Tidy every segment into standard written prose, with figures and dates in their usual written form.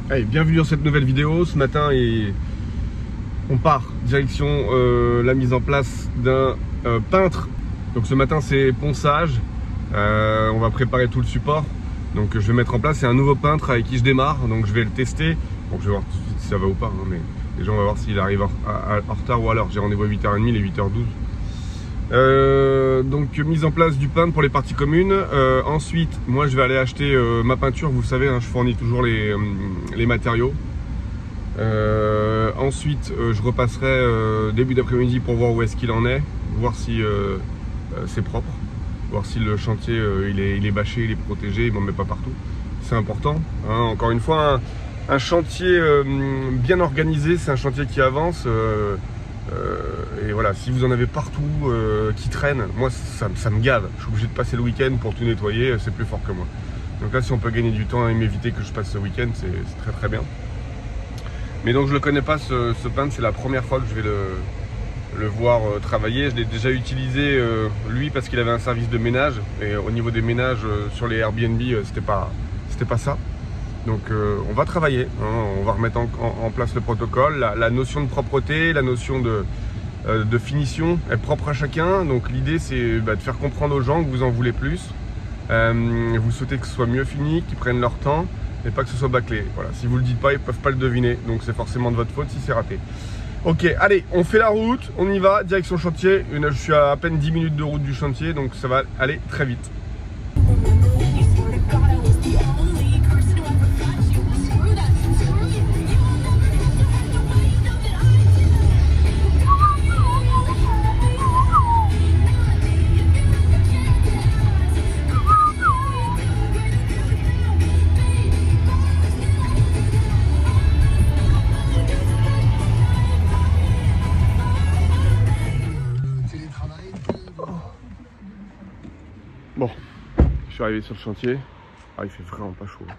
Allez, bienvenue dans cette nouvelle vidéo. Ce matin, on part direction la mise en place d'un peintre. Donc ce matin, c'est ponçage. On va préparer tout le support. Donc je vais mettre en place, c'est un nouveau peintre avec qui je démarre. Donc je vais le tester. Bon, je vais voir tout de suite si ça va ou pas. Hein, mais déjà, on va voir s'il arrive en retard ou alors. J'ai rendez-vous à 8h30, il est 8h12. Donc mise en place du peintre pour les parties communes. Ensuite moi je vais aller acheter ma peinture, vous le savez hein, je fournis toujours les matériaux. Ensuite je repasserai début d'après-midi pour voir où est-ce qu'il en est, voir si c'est propre, voir si le chantier il est bâché, il est protégé, il m'en met pas partout, c'est important hein. Encore une fois un chantier bien organisé, c'est un chantier qui avance. Et voilà, si vous en avez partout qui traînent, moi ça me gave. Je suis obligé de passer le week-end pour tout nettoyer, c'est plus fort que moi. Donc là, si on peut gagner du temps et m'éviter que je passe ce week-end, c'est très très bien. Mais donc je le connais pas ce peintre, c'est la première fois que je vais le voir travailler. Je l'ai déjà utilisé lui parce qu'il avait un service de ménage. Et au niveau des ménages sur les Airbnb, c'était pas ça. Donc on va travailler, hein, on va remettre en place le protocole, la notion de propreté, la notion de finition est propre à chacun. Donc l'idée c'est de faire comprendre aux gens que vous en voulez plus. Vous souhaitez que ce soit mieux fini, qu'ils prennent leur temps et pas que ce soit bâclé. Voilà. Si vous le dites pas, ils peuvent pas le deviner. Donc c'est forcément de votre faute si c'est raté. Ok, allez, on fait la route, on y va, direction chantier. Je suis à peine 10 minutes de route du chantier, donc ça va aller très vite. Bon, je suis arrivé sur le chantier. Ah, il fait vraiment pas chaud.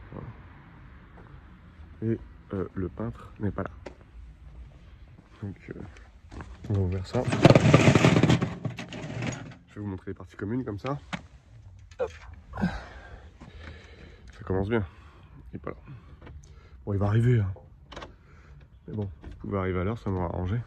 Voilà. Et le peintre n'est pas là. Donc, on va ouvrir ça. Je vais vous montrer les parties communes comme ça. Hop. Ça commence bien. Il est pas là. Bon, il va arriver. Hein. Mais bon, vous pouvez arriver à l'heure, ça m'aura arrangé.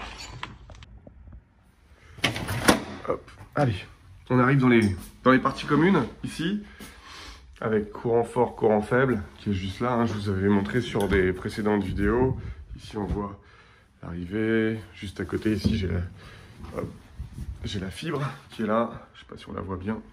Hop, allez. On arrive dans les parties communes, ici, avec courant fort, courant faible, qui est juste là, hein, je vous avais montré sur des précédentes vidéos. Ici, on voit l'arrivée, juste à côté, ici, j'ai la fibre qui est là, je ne sais pas si on la voit bien.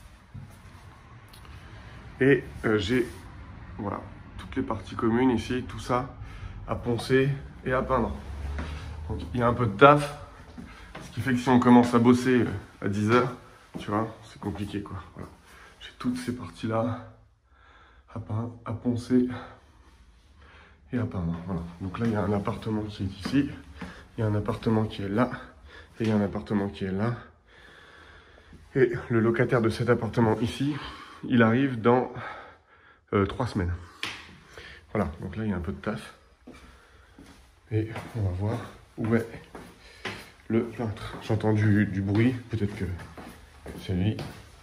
Et j'ai, voilà, toutes les parties communes ici, tout ça, à poncer et à peindre. Donc, il y a un peu de taf, ce qui fait que si on commence à bosser à 10 h, tu vois, c'est compliqué quoi. Voilà. J'ai toutes ces parties-là à peindre, à poncer et à peindre. Voilà. Donc là, il y a un appartement qui est ici, il y a un appartement qui est là, et il y a un appartement qui est là. Et le locataire de cet appartement ici, il arrive dans 3 semaines. Voilà, donc là, il y a un peu de taf. Et on va voir où est le peintre. J'entends du bruit, peut-être que c'est lui.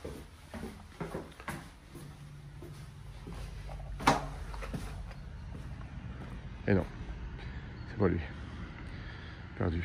Et non, c'est pas lui. Perdu.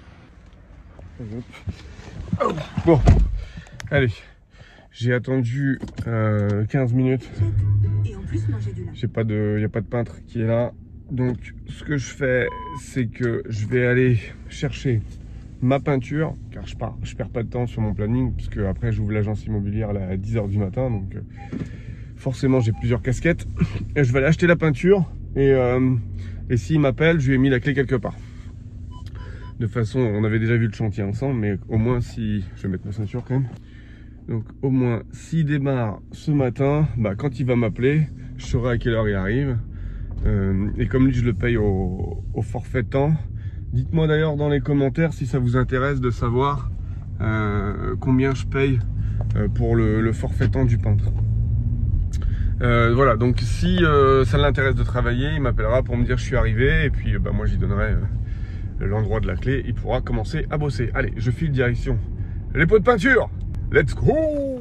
Oh. Bon, allez. J'ai attendu 15 minutes. Il n'y a pas de peintre qui est là. Donc, ce que je fais, c'est que je vais aller chercher ma peinture, car je perds pas de temps sur mon planning, puisque après j'ouvre l'agence immobilière à 10 h du matin, donc forcément j'ai plusieurs casquettes, et je vais aller acheter la peinture, et s'il m'appelle, je lui ai mis la clé quelque part. De façon, on avait déjà vu le chantier ensemble, mais au moins si, je vais mettre ma ceinture quand même, donc au moins s'il démarre ce matin, bah, quand il va m'appeler, je saurai à quelle heure il arrive, et comme lui je le paye au forfait temps. Dites-moi d'ailleurs dans les commentaires si ça vous intéresse de savoir combien je paye pour le forfait temps du peintre. Voilà, donc si ça l'intéresse de travailler, il m'appellera pour me dire je suis arrivé, et puis bah, moi j'y donnerai l'endroit de la clé, il pourra commencer à bosser. Allez, je file direction les pots de peinture. Let's go!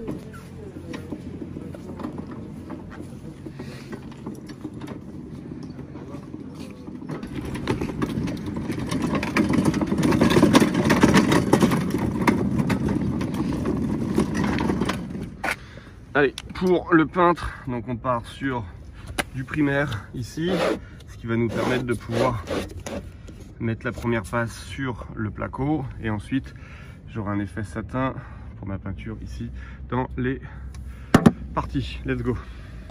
Allez, pour le peintre, donc on part sur du primaire ici, ce qui va nous permettre de pouvoir mettre la première passe sur le placo et ensuite j'aurai un effet satin pour ma peinture ici dans les parties. Let's go.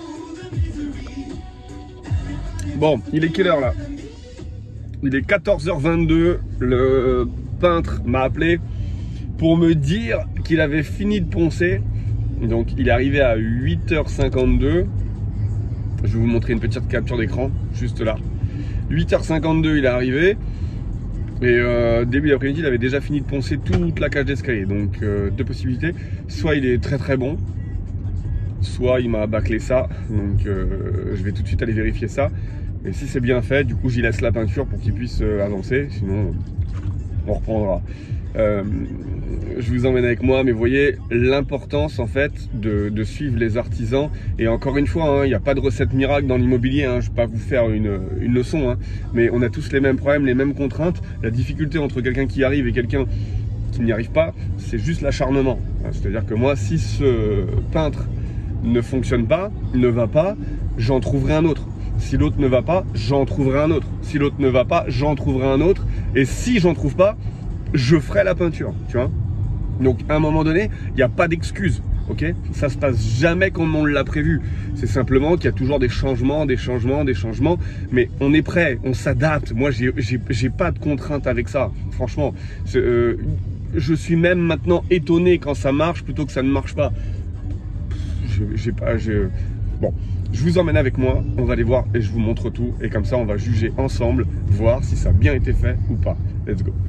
Bon, il est quelle heure là? Il est 14h22, le peintre m'a appelé pour me dire qu'il avait fini de poncer. Donc il est arrivé à 8h52. Je vais vous montrer une petite capture d'écran, juste là. 8h52 il est arrivé. Et début d'après-midi il avait déjà fini de poncer toute la cage d'escalier. Donc deux possibilités. Soit il est très très bon, soit il m'a bâclé ça. Donc je vais tout de suite aller vérifier ça. Et si c'est bien fait, du coup j'y laisse la peinture pour qu'il puisse avancer. Sinon on reprendra. Je vous emmène avec moi, mais vous voyez l'importance en fait de suivre les artisans. Et encore une fois, il n'y a pas de recette miracle dans l'immobilier, je ne vais pas vous faire une leçon, mais on a tous les mêmes problèmes, les mêmes contraintes. La difficulté entre quelqu'un qui arrive et quelqu'un qui n'y arrive pas, c'est juste l'acharnement. C'est-à-dire que moi, si ce peintre ne fonctionne pas, ne va pas, j'en trouverai un autre. Si l'autre ne va pas, j'en trouverai un autre. Si l'autre ne va pas, j'en trouverai un autre. Et si j'en trouve pas, je ferai la peinture, tu vois. Donc à un moment donné, il n'y a pas d'excuse, ok? Ça se passe jamais comme on l'a prévu. C'est simplement qu'il y a toujours des changements, mais on est prêt, on s'adapte. Moi, j'ai pas de contrainte avec ça, franchement. Je suis même maintenant étonné quand ça marche plutôt que ça ne marche pas. Bon, je vous emmène avec moi, on va aller voir et je vous montre tout. Et comme ça, on va juger ensemble, voir si ça a bien été fait ou pas. Let's go.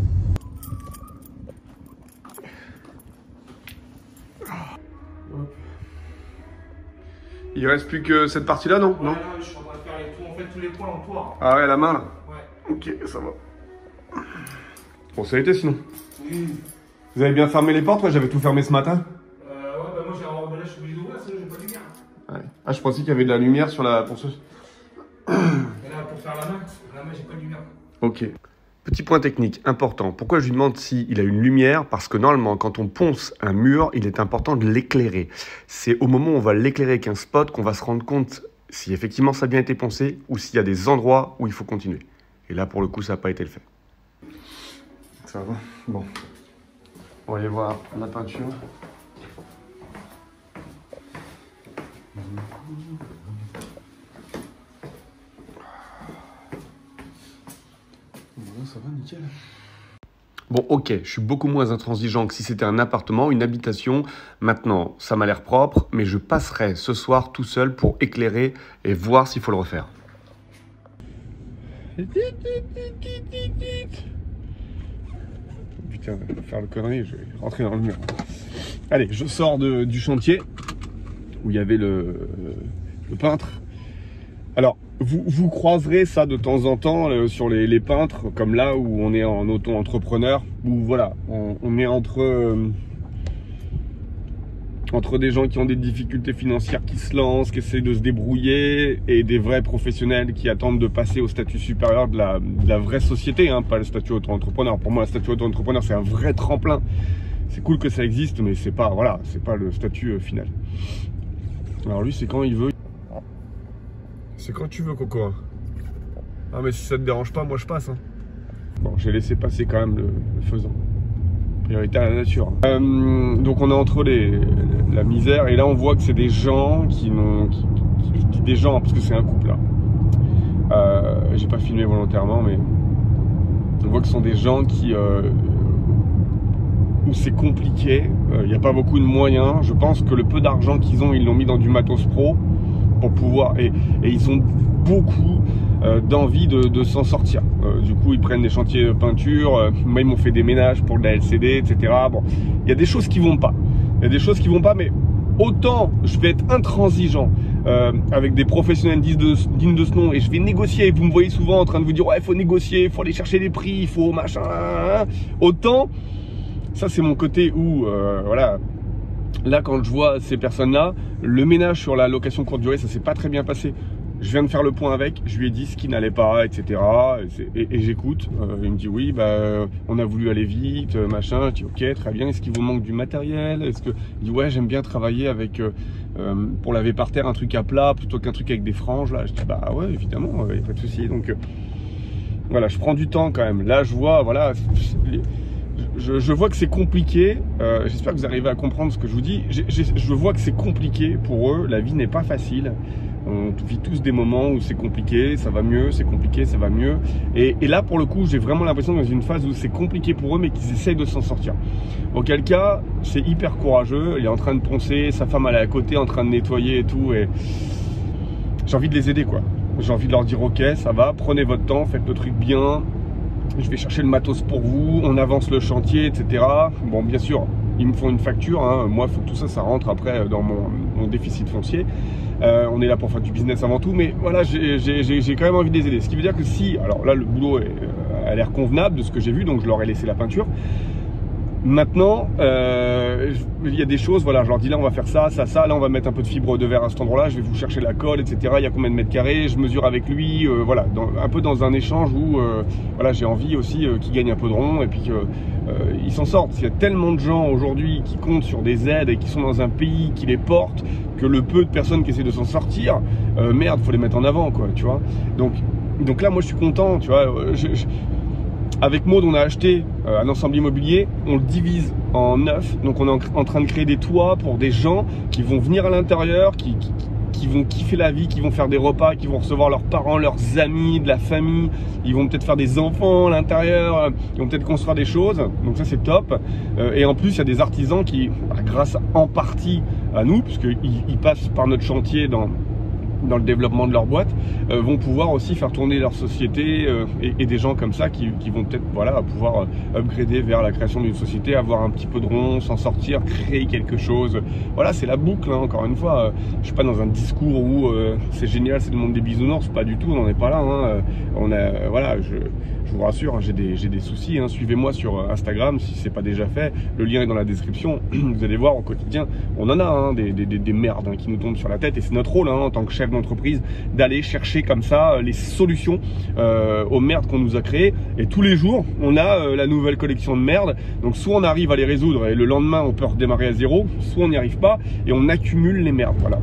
Il reste plus que cette partie-là, non? Ouais, non, je suis en train de faire tous les points en toit. Ah ouais, la main là? Ouais. Ok, ça va. Bon, ça a été sinon. Oui. Vous avez bien fermé les portes? Ouais, j'avais tout fermé ce matin. Ouais, bah moi j'ai un je suis obligé d'ouvrir, sinon j'ai pas de lumière. Ouais. Ah, je pensais qu'il y avait de la lumière sur la ponceuse. Et là, pour faire la main, j'ai pas de lumière. Ok. Petit point technique important. Pourquoi je lui demande s'il a une lumière? Parce que normalement, quand on ponce un mur, il est important de l'éclairer. C'est au moment où on va l'éclairer avec un spot qu'on va se rendre compte si effectivement ça a bien été poncé ou s'il y a des endroits où il faut continuer. Et là, pour le coup, ça n'a pas été le fait. Ça va? Bon. On va aller voir la peinture. Ça va, nickel. Bon, ok, je suis beaucoup moins intransigeant que si c'était un appartement, une habitation. Maintenant, ça m'a l'air propre, mais je passerai ce soir tout seul pour éclairer et voir s'il faut le refaire. Putain, je vais faire le connerie, je vais rentrer dans le mur. Allez, je sors du chantier où il y avait le peintre. Alors, vous croiserez ça de temps en temps sur les peintres, comme là où on est en auto-entrepreneur, où voilà, on est entre des gens qui ont des difficultés financières, qui se lancent, qui essaient de se débrouiller, et des vrais professionnels qui attendent de passer au statut supérieur de la vraie société, pas le statut auto-entrepreneur. Pour moi, le statut auto-entrepreneur, c'est un vrai tremplin. C'est cool que ça existe, mais c'est pas, voilà, c'est pas le statut final. Alors lui, c'est quand il veut. C'est quand tu veux, Coco. Ah, mais si ça te dérange pas, moi je passe. Bon, j'ai laissé passer quand même le faisant. Priorité à la nature. Donc on est entre la misère, et là on voit que c'est des gens je dis des gens parce que c'est un couple là. J'ai pas filmé volontairement, mais on voit que ce sont des gens où c'est compliqué. Il n'y a pas beaucoup de moyens. Je pense que le peu d'argent qu'ils ont, ils l'ont mis dans du matos pro. Pour pouvoir, et ils ont beaucoup d'envie de s'en sortir. Du coup, ils prennent des chantiers peinture. Moi, ils m'ont fait des ménages pour de la LCD, etc. Bon, il y a des choses qui vont pas. Il y a des choses qui vont pas, mais autant je vais être intransigeant avec des professionnels dignes de ce nom, et je vais négocier. Vous me voyez souvent en train de vous dire ouais, il faut négocier, il faut aller chercher des prix, il faut machin. Autant, ça c'est mon côté où voilà. Là, quand je vois ces personnes-là, le ménage sur la location courte durée, ça s'est pas très bien passé. Je viens de faire le point avec, je lui ai dit ce qui n'allait pas, etc. Et j'écoute. Il me dit oui, bah, on a voulu aller vite, machin. Je dis ok, très bien. Est-ce qu'il vous manque du matériel? Il dit ouais, j'aime bien travailler avec, pour laver par terre, un truc à plat plutôt qu'un truc avec des franges. Là, je dis bah ouais, évidemment, il n'y a pas de souci. Donc voilà, je prends du temps quand même. Là, je vois, voilà, je vois que c'est compliqué. J'espère que vous arrivez à comprendre ce que je vous dis. Je vois que c'est compliqué pour eux. La vie n'est pas facile. On vit tous des moments où c'est compliqué, ça va mieux, c'est compliqué, ça va mieux. Et là, pour le coup, j'ai vraiment l'impression dans une phase où c'est compliqué pour eux, mais qu'ils essayent de s'en sortir. Auquel cas, c'est hyper courageux. Il est en train de poncer, sa femme elle est à côté, en train de nettoyer et tout. Et j'ai envie de les aider, quoi. J'ai envie de leur dire, ok, ça va, prenez votre temps, faites le truc bien. Je vais chercher le matos pour vous, on avance le chantier, etc. Bon, bien sûr, ils me font une facture, hein. Moi, il faut que tout ça, ça rentre après dans mon déficit foncier. On est là pour faire du business avant tout, mais voilà, j'ai quand même envie de les aider. Ce qui veut dire que si, alors là, le boulot a l'air convenable de ce que j'ai vu, donc je leur ai laissé la peinture. Maintenant, il y a des choses, voilà, je leur dis là on va faire ça, ça, ça, là on va mettre un peu de fibre de verre à cet endroit-là, je vais vous chercher la colle, etc. Il y a combien de mètres carrés, je mesure avec lui, voilà, un peu dans un échange où voilà, j'ai envie aussi qu'il gagne un peu de rond et puis qu'il s'en sorte. Il y a tellement de gens aujourd'hui qui comptent sur des aides et qui sont dans un pays qui les porte, que le peu de personnes qui essaient de s'en sortir, merde, faut les mettre en avant, quoi, tu vois. Donc là, moi je suis content, tu vois. Avec Maud, on a acheté un ensemble immobilier, on le divise en 9, donc on est en train de créer des toits pour des gens qui vont venir à l'intérieur, qui vont kiffer la vie, qui vont faire des repas, qui vont recevoir leurs parents, leurs amis, de la famille, ils vont peut-être faire des enfants à l'intérieur, ils vont peut-être construire des choses, donc ça c'est top. Et en plus il y a des artisans qui, grâce en partie à nous, puisqu'ils passent par notre chantier dans le développement de leur boîte, vont pouvoir aussi faire tourner leur société et des gens comme ça qui vont peut-être voilà, pouvoir upgrader vers la création d'une société, avoir un petit peu de rond, s'en sortir, créer quelque chose. Voilà, c'est la boucle, hein, encore une fois. Je suis pas dans un discours où c'est génial, c'est le monde des bisounours, pas du tout, on n'en est pas là. Hein. Voilà, je vous rassure, hein, j'ai des soucis. Hein. Suivez-moi sur Instagram si c'est pas déjà fait. Le lien est dans la description. Vous allez voir au quotidien, on en a hein, des merdes hein, qui nous tombent sur la tête et c'est notre rôle hein, en tant que chef d'entreprise d'aller chercher comme ça les solutions aux merdes qu'on nous a créées. Et tous les jours, on a la nouvelle collection de merdes. Donc soit on arrive à les résoudre et le lendemain on peut redémarrer à zéro, soit on n'y arrive pas et on accumule les merdes. Voilà.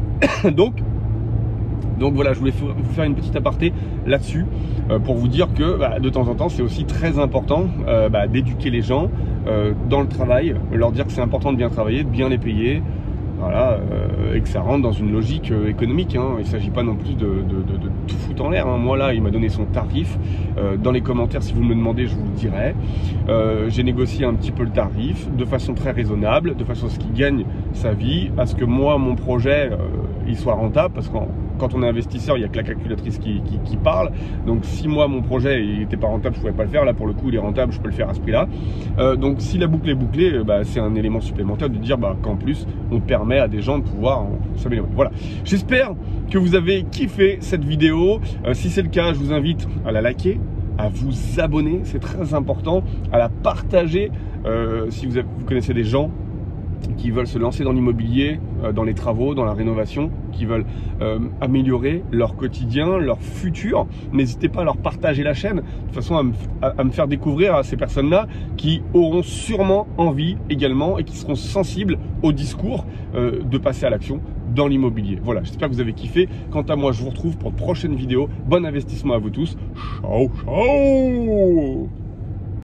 Donc voilà, je voulais vous faire une petite aparté là-dessus pour vous dire que de temps en temps, c'est aussi très important d'éduquer les gens dans le travail, leur dire que c'est important de bien travailler, de bien les payer, voilà, et que ça rentre dans une logique économique. Hein. Il ne s'agit pas non plus de tout foutre en l'air. Hein. Moi là, il m'a donné son tarif. Dans les commentaires, si vous me le demandez, je vous le dirai. J'ai négocié un petit peu le tarif de façon très raisonnable, de façon à ce qu'il gagne sa vie, à ce que moi, mon projet, il soit rentable, parce que quand on est investisseur, il n'y a que la calculatrice qui parle. Donc si moi mon projet n'était pas rentable, je ne pouvais pas le faire. Là pour le coup il est rentable, je peux le faire à ce prix là. Donc si la boucle est bouclée, c'est un élément supplémentaire de dire qu'en plus on permet à des gens de pouvoir s'améliorer. Voilà, j'espère que vous avez kiffé cette vidéo. Si c'est le cas, je vous invite à la liker, à vous abonner, c'est très important, à la partager si vous connaissez des gens qui veulent se lancer dans l'immobilier, dans les travaux, dans la rénovation, qui veulent améliorer leur quotidien, leur futur. N'hésitez pas à leur partager la chaîne, de toute façon à me faire découvrir à ces personnes-là qui auront sûrement envie également et qui seront sensibles au discours de passer à l'action dans l'immobilier. Voilà, j'espère que vous avez kiffé. Quant à moi, je vous retrouve pour de prochaines vidéos. Bon investissement à vous tous. Ciao, ciao!